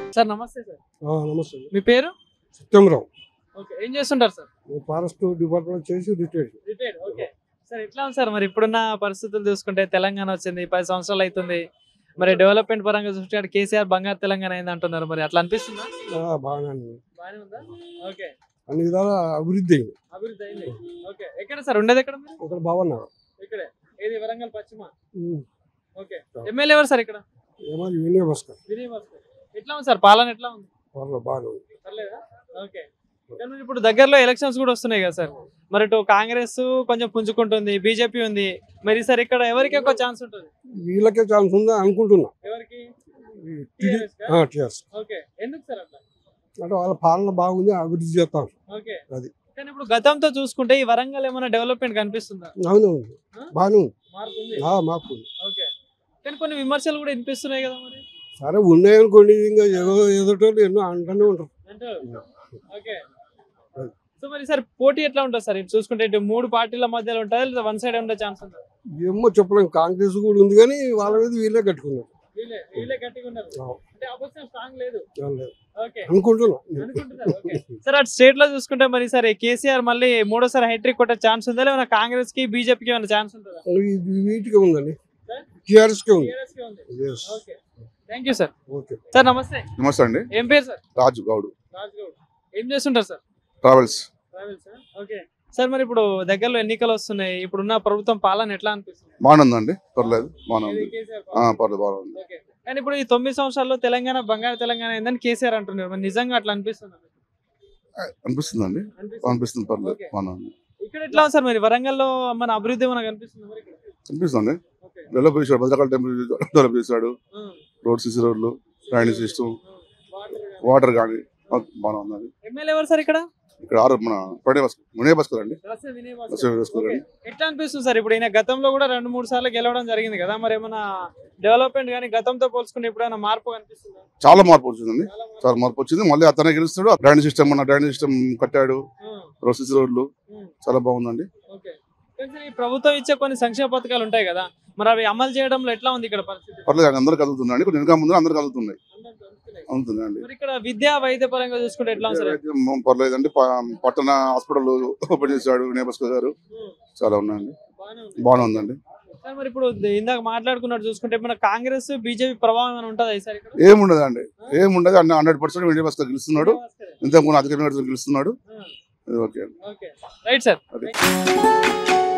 Sir నమస్తే sir. నమస్తే. మీ పేరు? సత్యంరావు. ఓకే, ఏం చేస్తుంటారు సార్? ఫారెస్ట్ డిపార్ట్మెంట్ చేసి రిటైర్డ్. ఓకే సార్, ఎట్లా ఉంది సార్ మరి ఇప్పుడున్న పరిస్థితులు చూసుకుంటే? తెలంగాణ వచ్చింది 10 సంవత్సరాలు అవుతుంది, మరి డెవలప్మెంట్ పరంగా చూసుకుంటే కేసీఆర్ బంగారు తెలంగాణ అయింది అంటున్నారు, మరి అట్లా అనిపిస్తుందా? బాగానే ఉందా? ఓకే, అన్ని విధాల అభివృద్ధి అయింది. ఓకే, ఎక్కడ సార్ ఉండేది? ఎక్కడ ఇక్కడ బాగున్నారు. ఇక్కడే. ఏది వరంగల్ పశ్చిమ? ఓకే, ఎమ్మెల్యే ఎవరు సార్ ఇక్కడ? వినయ్ భాస్కర్. ఎట్లా ఉంది సార్ పాలన? ఎట్లా ఉంది? బాగానే ఉంది. ఓకే, ఇప్పుడు దగ్గరలో ఎలక్షన్స్ కూడా వస్తున్నాయి కదా సార్, మరి ఇటు కాంగ్రెస్ కొంచెం పుంజుకుంటుంది, బీజేపీ ఉంది, మరి సార్ ఇక్కడ ఎవరికి ఎక్కువ ఛాన్స్ ఉంటుంది? వీళ్ళకే ఛాన్స్ ఉందా అనుకుంటున్నా. ఎవరికి? ఓకే, ఎందుకు సార్ అట్లా? అంటే వాళ్ళ పాలన బాగుంది, అభివృద్ధి చేస్తాం. ఓకే, అది కానీ ఇప్పుడు గతంతో చూసుకుంటే ఈ వరంగల్ ఏమైనా డెవలప్మెంట్ కనిపిస్తుందా? అవునవును, బాగానే ఉంది. మార్పు ఉంది. ఓకే, కానీ కొన్ని విమర్శలు కూడా వినిపిస్తున్నాయి కదా మరి. సరే ఉన్నాయనుకోండి, ఇంకా ఎదుటోళ్ళు ఎన్నో అంటూనే ఉంటారు. ఓకే, సో మరి సార్ పోటీ ఎట్లా ఉంటుంది సార్? ఇటు చూసుకుంటే ఇటు 3 పార్టీల మధ్యలో ఉంటుందా లేదా వన్ సైడ్ ఉండే ఛాన్స్ ఉందా? ఏమో చెప్పలేం. కాంగ్రెస్ కూడా ఉంది కానీ వాళ్ళ మీద వీళ్ళే కట్టుకున్నారు. సార్ అటు స్టేట్ లో చూసుకుంటే మరి సార్ కేసీఆర్ మళ్ళీ 3వ హ్యాట్రిక్ కొట్టే ఛాన్స్ ఉందా లేదా కాంగ్రెస్ కి బీజేపీకి ఏమైనా ఛాన్స్ ఉంటుందా? వీటికి ఉందండి, టీఆర్ఎస్ కి ఉంది. Thank you sir. సార్ నమస్తే. నమస్తే అండి. ఏం పేరు సార్? రాజు గౌడ్. ఏం చేస్తుంటారు సార్? ట్రావెల్స్. ఓకే సార్, మరి ఇప్పుడు దగ్గరలో ఎన్నికలు వస్తున్నాయి, ఇప్పుడున్న ప్రభుత్వం పాలన ఎట్లా అనిపిస్తుంది? బాగుందండి, పర్లేదు, బాగుంది. పర్లేదు, బాగుంది. కానీ ఇప్పుడు ఈ 9 సంవత్సరాల్లో తెలంగాణ బంగారు తెలంగాణ అయిందని కేసీఆర్ అంటున్నారు, మరి నిజంగా అట్లా అనిపిస్తుంది? అనిపిస్తుందండి, అనిపిస్తుంది, పర్లేదు, బాగుంది. ఇక్కడ ఎట్లా ఉంది సార్ మరి వరంగల్లో మన అభివృద్ధి ఏమైనా కనిపిస్తుంది? అనిపిస్తుంది, డెవలప్ చేశాడు, బల్జకల్ టెంపుల్ డెవలప్ చేశాడు, రోడ్ సిసి రోడ్లు, డ్రైనేజ్ సిస్టమ్, వాటర్ కానీ బాగుంది. ఎమ్మెల్యే ఎవరు సార్ ఇక్కడ? ఇక్కడ మన వినయ్ భాస్కర్ అండి. ఎట్లా అనిపిస్తుంది సార్? ఇప్పుడు ఈయన గతంలో కూడా 2-3 సార్లు గెలవడం జరిగింది కదా, మరి ఏమైనా డెవలప్మెంట్ కానీ గతంతో పోల్చుకుంటే ఎప్పుడైనా మార్పు కనిపిస్తుందా? చాలా మార్పు వచ్చిందండి, చాలా మార్పు వచ్చింది. మళ్ళీ అతనే గెలుస్తాడు. డ్రైనేజ్ సిస్టమ్ కట్టాడు, రోడ్ సిసి రోడ్లు చాలా బాగుందండి. ప్రభుత్వం ఇచ్చే కొన్ని సంక్షేమ పథకాలు ఉంటాయి కదా, మరి అవి అమలు చేయడంలో ఎట్లా ఉంది ఇక్కడ పరిస్థితి? పర్లేదు, అందరూ కలుగుతున్నాయండి, కొంచెం ఇంకా ముందు అందరూ కలుగుతున్నాయి. ఇక్కడ విద్యా వైద్య పరంగా చూసుకుంటే ఎట్లా ఉంది? పర్లేదండి, పట్టణ హాస్పిటల్ ఓపెన్ చేశాడు వినయ్ భాస్కర్ గారు, చాలా ఉన్నాయండి, బాగానే ఉందండి. మరి ఇప్పుడు ఇందాక మాట్లాడుకున్నట్టు చూసుకుంటే మన కాంగ్రెస్ బీజేపీ ప్రభావం ఏమైనా ఉంటుందా ఈసారి? ఏముండదు అండి, ఏముండదు. 100% వినయ్ భాస్కర్ గెలుస్తున్నాడు, ఇంతకు ముందు అధిక గెలుస్తున్నాడు. Okay, right sir.